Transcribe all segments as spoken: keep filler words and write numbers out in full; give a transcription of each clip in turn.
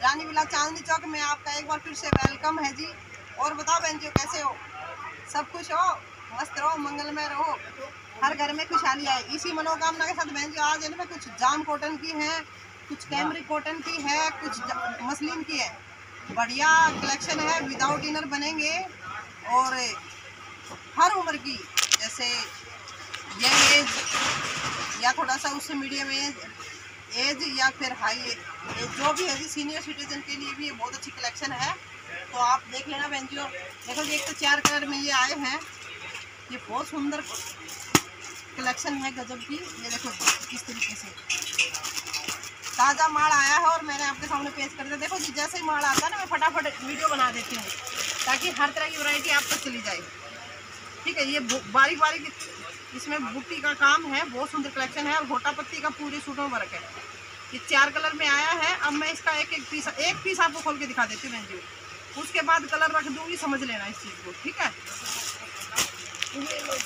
रानी villa Chandni Chowk में आपका एक बार फिर से वेलकम है जी। और बताओ बहन जी कैसे हो, सब खुश हो, मस्त रहो, मंगलमय रहो, हर घर में खुशहाली आए, इसी मनोकामना के साथ बहन जी आज इनमें कुछ जाम कॉटन की है, कुछ कैमरिक कॉटन की है, कुछ मसलिन की है। बढ़िया कलेक्शन है, विदाउट इनर बनेंगे और हर उम्र की, जैसे यंग एज या थोड़ा सा उससे मीडियम एज एज या फिर हाई एज, जो भी है जी, सीनियर सिटीजन के लिए भी ये बहुत अच्छी कलेक्शन है। तो आप देख लेना बहन जी। देखो जी एक तो चार कलर में ये आए हैं, ये बहुत सुंदर कलेक्शन है गजब की। ये देखो किस तरीके से ताज़ा माल आया है और मैंने आपके सामने पेश कर दिया। देखो जी जैसे ही माल आता है ना मैं फटाफट वीडियो बना देती हूँ ताकि हर तरह की वैरायटी आप तक चली जाए। ठीक है, ये बारीक बारीक इसमें बूटी का काम है, बहुत सुंदर कलेक्शन है और घोटा पत्ती का पूरे सूटों वर्क है। ये चार कलर में आया है। अब मैं इसका एक एक पीस एक पीस आपको खोल के दिखा देती हूँ बहन जी, उसके बाद कलर रख दूंगी, समझ लेना इस चीज़ को। ठीक है, ये लो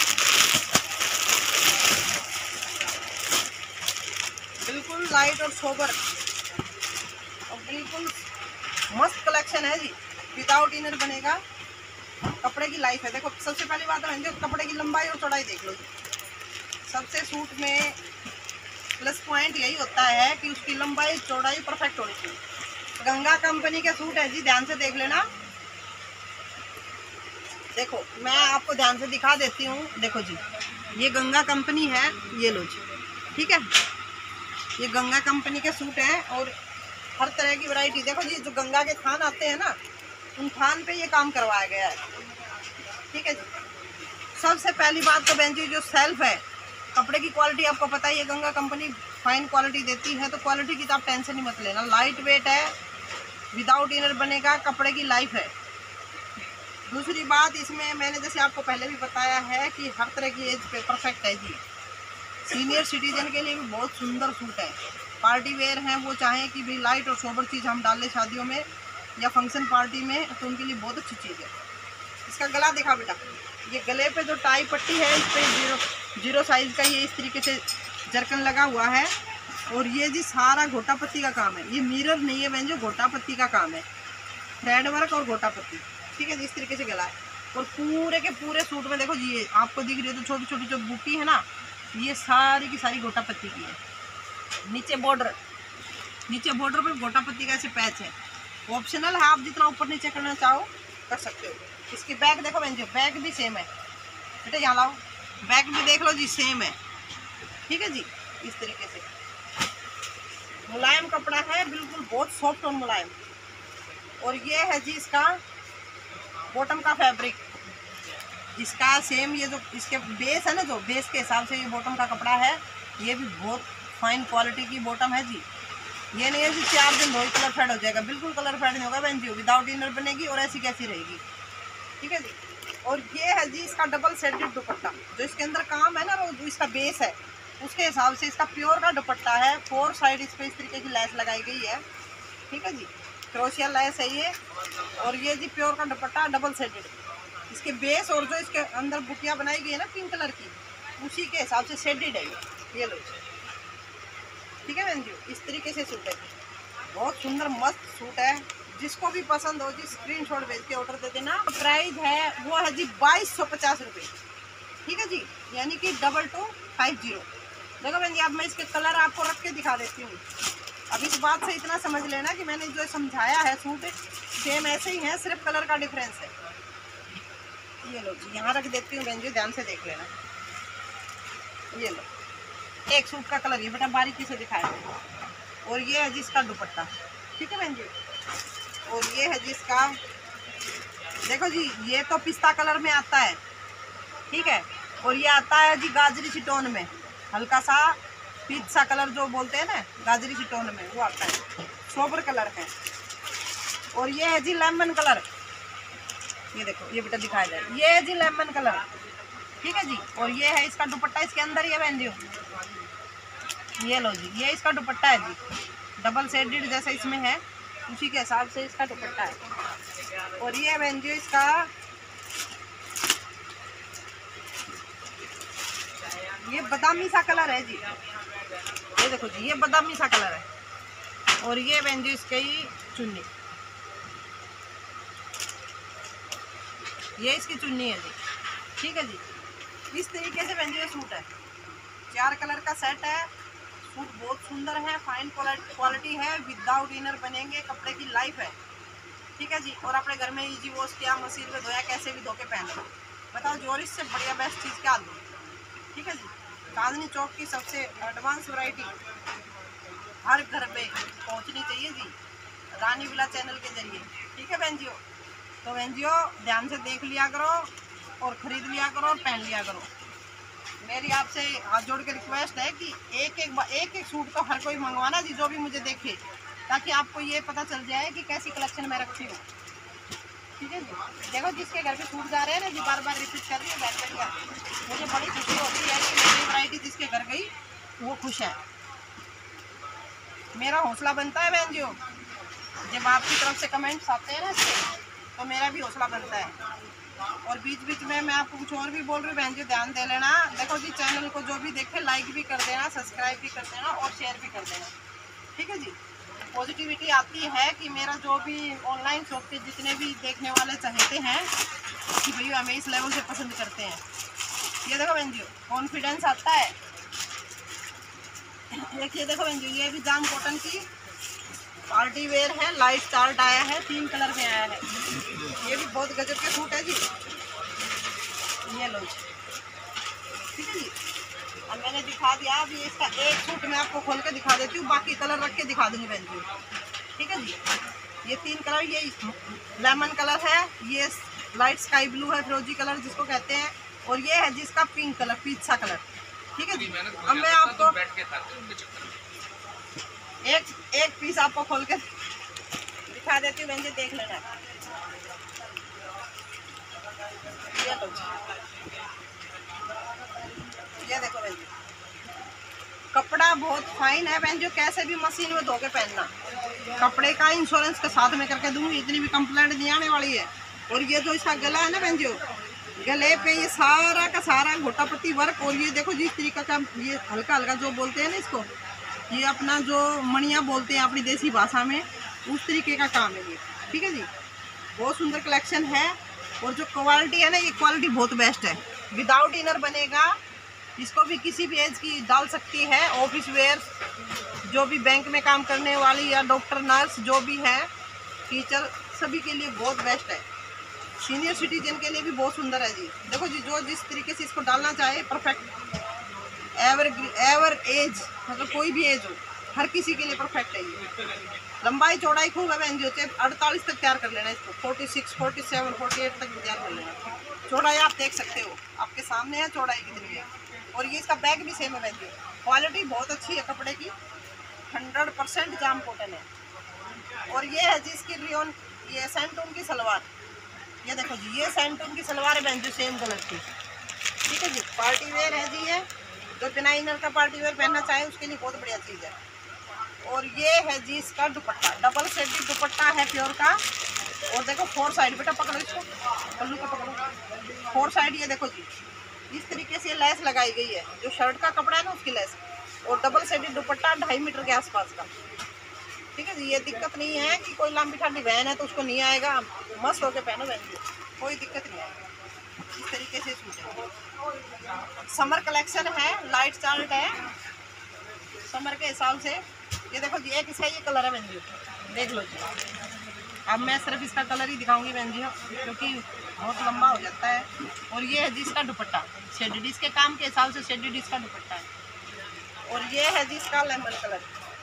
बिल्कुल लाइट और सोबर और बिल्कुल मस्त कलेक्शन है जी, विदाउट इनर बनेगा, कपड़े की लाइफ है। देखो सबसे पहली बात है जो कपड़े की लंबाई और चौड़ाई देख लो जी। सबसे सूट में प्लस पॉइंट यही होता है कि उसकी लंबाई चौड़ाई परफेक्ट होनी चाहिए। गंगा कंपनी के सूट है जी, ध्यान से देख लेना। देखो मैं आपको ध्यान से दिखा देती हूँ। देखो जी ये गंगा कंपनी है, ये लो जी। ठीक है, ये गंगा कंपनी के सूट हैं और हर तरह की वैरायटी। देखो जी जो गंगा के थान आते हैं ना, उन थान पे ये काम करवाया गया है। ठीक है जी, सबसे पहली बात तो बहन जी जो सेल्फ है, कपड़े की क्वालिटी आपको पता ही है, गंगा कंपनी फाइन क्वालिटी देती है, तो क्वालिटी की तो आप टेंशन ही मत लेना। लाइट वेट है, विदाउट इनर बनेगा, कपड़े की लाइफ है। दूसरी बात इसमें मैंने जैसे आपको पहले भी बताया है कि हर तरह की एज पे परफेक्ट है जी। सीनियर सिटीजन के लिए भी बहुत सुंदर सूट है, पार्टी वेयर हैं, वो चाहें कि भाई लाइट और सोबर चीज़ हम डाल लें शादियों में या फंक्शन पार्टी में, तो उनके लिए बहुत अच्छी चीज़ है। इसका गला दिखा बेटा, ये गले पे जो टाई पट्टी है इस पर जीरो जीरो साइज़ का ये इस तरीके से जरकन लगा हुआ है। और ये जी सारा घोटा पत्ती का काम है, ये मिरर नहीं है बहन जो, घोटा पत्ती का काम है, थ्रेड वर्क और घोटा पत्ती। ठीक है जी, इस तरीके से गला है। और पूरे के पूरे सूट में देखो जी ये आपको दिख रही है तो छोटी छोटी जो बूटी है ना, ये सारी की सारी घोटा पत्ती की है। नीचे बॉर्डर नीचे बॉर्डर पे घोटा पत्ती का ऐसे पैच है, ऑप्शनल है, आप जितना ऊपर नीचे करना चाहो कर सकते हो। इसकी बैक देखो बहन जी, बैक भी सेम है बेटा, यहाँ लाओ, बैक भी देख लो जी सेम है। ठीक है जी, इस तरीके से मुलायम कपड़ा है, बिल्कुल बहुत सॉफ्ट और मुलायम। और ये है जी इसका बॉटम का फैब्रिक, जिसका सेम ये जो इसके बेस है ना, जो बेस के हिसाब से ये बॉटम का कपड़ा है, ये भी बहुत फाइन क्वालिटी की बॉटम है जी। ये नहीं है जी चार दिन धोई कलर फेड हो जाएगा, बिल्कुल कलर फेड नहीं होगा बहन जी, विदाउट इनर बनेगी और ऐसी कैसी रहेगी। ठीक है जी, और ये है जी इसका डबल सेटेड दुपट्टा, जो इसके अंदर काम है ना, वो जो इसका बेस है उसके हिसाब से इसका प्योर का दुपट्टा है। फोर साइड इस पर इस तरीके की लैस लगाई गई है। ठीक है जी, क्रोशिया लैस है ये। और ये जी प्योर का दुपट्टा डबल सेटेड, इसके बेस और जो इसके अंदर बुटियाँ बनाई गई है ना पिंक कलर की, उसी के हिसाब से शेडेड है ये ये लो। ठीक है बहन जी, इस तरीके से सूट है, बहुत सुंदर मस्त सूट है। जिसको भी पसंद हो जी स्क्रीनशॉट भेज के ऑर्डर दे देना। प्राइस है वो है जी बाईस सौ पचास रुपये। ठीक है जी, यानी कि डबल टू फाइव जीरो। देखो बहन जी अब मैं इसके कलर आपको रख के दिखा देती हूँ। अब इस बात से इतना समझ लेना कि मैंने जो समझाया है सूट सेम ऐसे ही है, सिर्फ कलर का डिफरेंस है। ये लो जी, यहाँ रख देती हूँ बहन जी, ध्यान से देख लेना। ये लो एक सूट का कलर ये बेटा बारीकी से दिखाया है। और ये है जिसका दुपट्टा। ठीक है बहन जी, और ये है जिसका देखो जी ये तो पिस्ता कलर में आता है। ठीक है, और ये आता है जी गाजरी चिटोन में, हल्का सा पीच सा कलर जो बोलते हैं ना गाजरी चिटोन में, वो आता है, सोबर कलर है। और ये है जी लेमन कलर, ये देखो ये बेटा दिखाया जाए, ये है जी लेमन कलर। ठीक है जी, और ये है इसका दुपट्टा, इसके अंदर ये बहन जी ये लो जी, ये इसका दुपट्टा है जी, डबल शेडेड जैसे इसमें है उसी के हिसाब से इसका दुपट्टा है। और ये बहन जी इसका ये बादामी सा कलर है जी, ये देखो जी ये बादामी सा कलर है। और ये बहन जी इसकी चुन्नी, ये इसकी चुन्नी है जी। ठीक है जी, इस तरीके से बहन जी ये सूट है। चार कलर का सेट है। सूट बहुत सुंदर है, फाइन क्वालिटी है, विदाउट इनर बनेंगे, कपड़े की लाइफ है। ठीक है जी, और अपने घर में इजी वॉश किया, मशीन में धोया, कैसे भी धो के पहन लो। बताओ जोरिस से बढ़िया बेस्ट चीज़ क्या दो। ठीक है जी, चांदनी चौक की सबसे एडवांस वैरायटी हर घर में पहुंचनी चाहिए जी, रानी विला चैनल के जरिए। ठीक है बहन जियो, तो बहन जियो ध्यान से देख लिया करो और ख़रीद लिया करो और पहन लिया करो। मेरी आपसे हाथ जोड़ के रिक्वेस्ट है कि एक एक एक एक सूट तो हर कोई मंगवाना जी, जो भी मुझे देखे, ताकि आपको ये पता चल जाए कि कैसी कलेक्शन मैं रखती हूँ। ठीक है जी, देखो जिसके घर पे सूट जा रहे हैं ना जी, बार बार रिपीट कर रही है बैठ बढ़िया, मुझे बड़ी खुशी होती है कि मेरी वैरायटी जिसके घर गई वो खुश है। मेरा हौसला बनता है बहन जी, जब आपकी तरफ से कमेंट्स आते हैं ना इससे, तो मेरा भी हौसला बनता है। और बीच बीच में मैं आपको कुछ और भी बोल रही हूँ बहन जी, ध्यान दे लेना। देखो जी, चैनल को जो भी देखे लाइक भी कर देना, सब्सक्राइब भी कर देना और शेयर भी कर देना। ठीक है जी, पॉजिटिविटी आती है कि मेरा जो भी ऑनलाइन शॉप के जितने भी देखने वाले चाहते हैं कि भैया हमें इस लेवल से पसंद करते हैं। ये देखो बहन जी, कॉन्फिडेंस आता है। एक ये देखो बहन जी, ये भी जाम कॉटन की पार्टी वेयर है, लाइट चार्ट आया है, तीन कलर में आया है। ये भी बहुत गजब के सूट है जी, ये लो। ठीक है जी, अब मैंने दिखा दिया। अभी इसका एक सूट मैं आपको खोल के दिखा देती हूँ, बाकी कलर रख के दिखा दूँगी बहन जी। ठीक है जी, ये तीन कलर, ये लेमन कलर है, ये लाइट स्काई ब्लू है, फिरोजी कलर जिसको कहते हैं, और ये है जिसका पिंक कलर, पीछा कलर। ठीक है जी, अब मैं आपको एक एक पीस आपको खोल के दिखा देती हूँ बहन जी, देख लेना। ये लो, ये देखो बहन जी, कपड़ा बहुत फाइन है बहन जी, कैसे भी मशीन में धो के पहनना। कपड़े का इंश्योरेंस के साथ में करके दूंगी, इतनी भी कंप्लेंट नहीं आने वाली है। और ये जो इसका गला है ना बहन जी, गले पे ये सारा का सारा गोटा पत्ती वर्क, और ये देखो जिस तरीका का ये हल्का हल्का जो बोलते हैं ना इसको, ये अपना जो मणिया बोलते हैं अपनी देसी भाषा में, उस तरीके का काम है ये। ठीक है जी, बहुत सुंदर कलेक्शन है। और जो क्वालिटी है ना, ये क्वालिटी बहुत बेस्ट है, विदाउट इनर बनेगा। इसको भी किसी भी एज की डाल सकती है, ऑफिस वेयर, जो भी बैंक में काम करने वाली या डॉक्टर नर्स जो भी है, टीचर, सभी के लिए बहुत बेस्ट है। सीनियर सिटीजन के लिए भी बहुत सुंदर है जी। देखो जी, जो जिस तरीके से इसको डालना चाहे परफेक्ट, एवर एवर एज, मतलब कोई भी एज हो, हर किसी के लिए परफेक्ट है ये। लंबाई चौड़ाई खूब है बहन जी, चाहे अड़तालीस तक तैयार कर लेना इसको, forty six forty seven forty eight तक तैयार कर लेना। चौड़ाई आप देख सकते हो, आपके सामने है चौड़ाई कितनी है। और ये इसका बैग भी सेम है बहन जी, क्वालिटी बहुत अच्छी है कपड़े की, हंड्रेड परसेंट जाम कॉटन है। और ये है जिसकी रियोन, ये सैंटून की सलवार, ये देखो जी, ये सैंटून की सलवार है बहन जी, सेम कलर की। ठीक है जी, पार्टी वेयर है जी, ये जो बिना इनर का पार्टी वेयर पहनना चाहे उसके लिए बहुत बढ़िया चीज़ है। और ये है जी इसका दुपट्टा, डबल शेडेड दुपट्टा है प्योर का। और देखो फोर साइड, बेटा पकड़ो इसको, पल्लू को पकड़ो, फोर साइड ये देखो जी, इस तरीके से लेस लगाई गई है, जो शर्ट का कपड़ा है ना उसकी लेस। और डबल शेडेड दुपट्टा ढाई मीटर के आसपास का। ठीक है जी, ये दिक्कत नहीं है कि कोई लंबी ठंडी बहन है तो उसको नहीं आएगा, मस्त होकर पहनो बहन जी, कोई दिक्कत नहीं आएगी। इस तरीके से सूट है, समर कलेक्शन है, लाइट चार्ट है समर के हिसाब से। ये देखो जी, एक इसका ये कलर है बहन जी, देख लो जी। अब मैं सिर्फ इसका कलर ही दिखाऊंगी बहन जी, क्योंकि बहुत लंबा हो जाता है। और ये है जिसका दुपट्टा शेडेड, इसके काम के हिसाब से शेडेड इसका दुपट्टा है। और ये है जिसका लेमन कलर,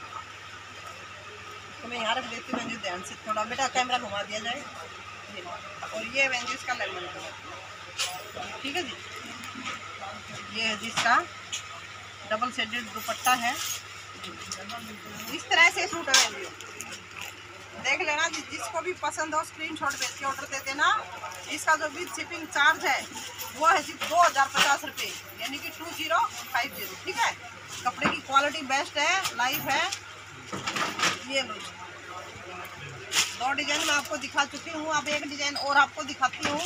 तो मैं यहाँ रख देती हूँ बहन जी, ध्यान से थोड़ा, बेटा कैमरा घुमा दिया जाए। और ये बहन जी इसका लेमन कलर। ठीक है जी, ये है जिसका डबल शेडेड दुपट्टा है। इस तरह से सूट है बहन जी, देख लेना जी, जिसको भी पसंद हो स्क्रीनशॉट भेज के ऑर्डर दे देना। इसका जो विद शिपिंग चार्ज है वो है जी दो हज़ार पचास रुपये, यानी कि टू जीरो फाइव जीरो। ठीक है, कपड़े की क्वालिटी बेस्ट है, लाइव है। ये लो, दो डिजाइन मैं आपको दिखा चुकी हूँ, अब एक डिजाइन और आपको दिखाती हूँ।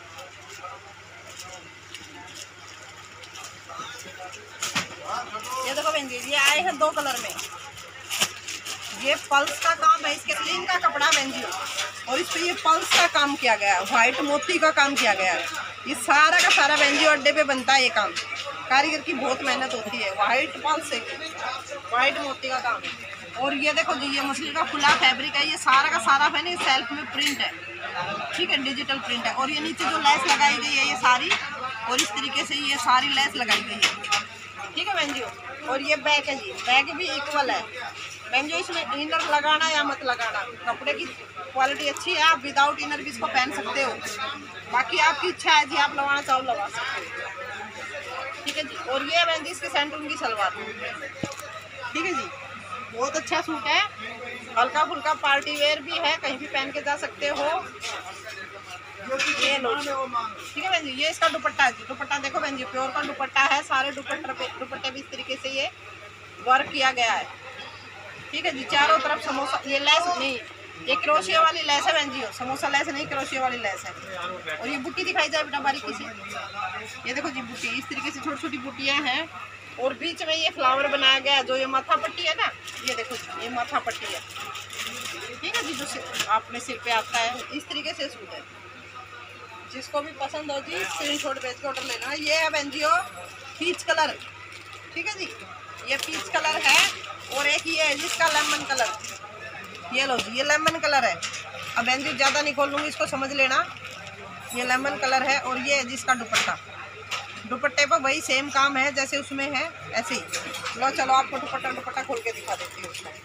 ये ये देखो बहन जी, ये आए हैं दो कलर में। ये पल्स का काम है, इसके स्लीन का कपड़ा बहन जी, और इस पे ये पल्स का काम किया गया है, व्हाइट मोती का काम किया गया है। ये सारा का सारा बहन जी अड्डे पे बनता है ये काम, कारीगर की बहुत मेहनत होती है। व्हाइट पल्स से व्हाइट मोती का काम है। और ये देखो जी, ये मछली का खुला फैब्रिक है, ये सारा का सारा है ना सेल्फ में प्रिंट है, ठीक है, डिजिटल प्रिंट है। और ये नीचे जो लेस लगाई गई है ये सारी, और इस तरीके से ये सारी लेस लगाई गई है, ठीक है बहन जी। और ये बैग है जी, बैग भी इक्वल है बहन जी। इसमें इनर लगाना या मत लगाना, कपड़े की क्वालिटी अच्छी है, आप विदाउट इनर भी इसको पहन सकते हो, बाकी आपकी इच्छा है जी, आप लगाना चाहो लगा सकते हो, ठीक है जी। और ये बहन जी इसकी सेंटून की सलवार, ठीक है जी, बहुत अच्छा सूट है, हल्का फुल्का पार्टी वेयर भी है, कहीं भी पहन के जा सकते हो। ये लो, ठीक है बहन जी। ये इसका दुपट्टा है जी, दुपट्टा देखो बहन जी, प्योर का दुपट्टा है, सारे दुपट्टे पे दुपट्टे भी इस तरीके से ये वर्क किया गया है, ठीक है जी। चारों तरफ समोसा, ये लेस नहीं, ये क्रोशिया वाली लेस है बहन जी, समोसा लेस नहीं, क्रोशिया वाली लेस है। और ये बुट्टी दिखाई जाए बेटा बारीकी से, ये देखो जी बुट्टी, इस तरीके से छोटी छोटी बुट्टियाँ हैं, और बीच में ये फ्लावर बनाया गया है। जो ये माथा पट्टी है ना, ये देखो ये माथा पट्टी है, ठीक है जी, जो अपने सिर पे आता है, इस तरीके से सूट है। जिसको भी पसंद हो जी स्क्रीनशॉट भेज के ऑर्डर लेना। ये है बहन जी पीच कलर, ठीक है जी, ये पीच कलर है। और एक ये है जिसका लेमन कलर, ये लो जी, ये लेमन कलर है। अब बहन जी ज़्यादा नहीं खोल लूँगी, इसको समझ लेना, ये लेमन कलर है। और ये है जिसका दुपट्टा, दुपट्टे पर वही सेम काम है जैसे उसमें है, ऐसे ही। लो चलो आपको दुपट्टा दुपट्टा खोल के दिखा देती हूँ उसमें।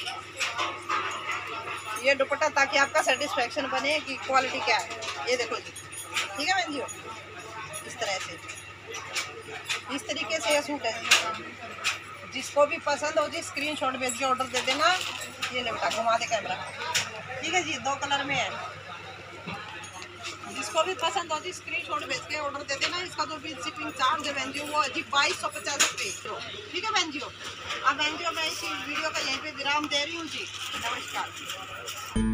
ये दुपट्टा, ताकि आपका सेटिस्फेक्शन बने कि क्वालिटी क्या है। ये देखो जी, ठीक है बहन जी, इस तरह से, इस तरीके से ये सूट है। जिसको भी पसंद हो जी स्क्रीनशॉट भेज के ऑर्डर दे देना। ये ले बेटा, घुमा दे कैमरा, ठीक है जी, दो कलर में है। जिसको भी पसंद हो जी स्क्रीनशॉट भेज के ऑर्डर दे देना। इसका जो भी शिपिंग चार्ज है बहन जी वो है जी बाईस सौ पचास रुपये, ठीक है बहन जी। अब बहन जी मैं इसी वीडियो का यहीं पे विराम दे रही हूँ जी, नमस्कार।